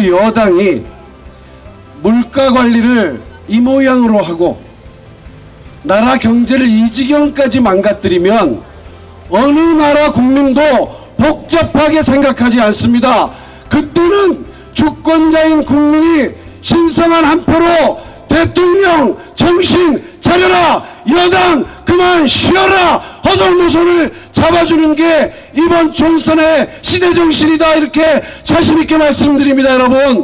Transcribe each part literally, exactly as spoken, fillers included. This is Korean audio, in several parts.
우리 여당이 물가 관리를 이 모양으로 하고 나라 경제를 이 지경까지 망가뜨리면 어느 나라 국민도 복잡하게 생각하지 않습니다. 그때는 주권자인 국민이 신성한 한 표로 대통령 정신 차려라, 여당 그만 쉬어라, 허송노선을 잡아주는 게 이번 총선의 시대정신이다, 이렇게 자신있게 말씀드립니다. 여러분,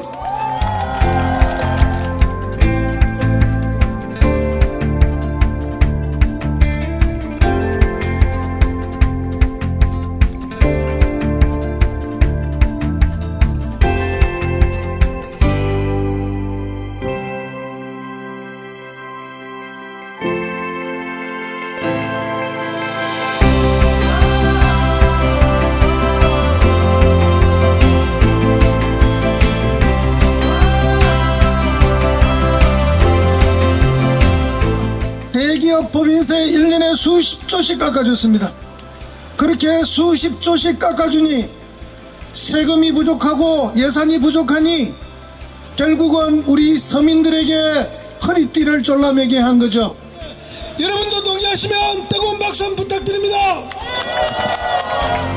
대기업 법인세 일 년에 수십조씩 깎아줬습니다. 그렇게 수십조씩 깎아주니 세금이 부족하고 예산이 부족하니 결국은 우리 서민들에게 허리띠를 졸라매게 한 거죠. 여러분도 동의하시면 뜨거운 박수 한번 부탁드립니다.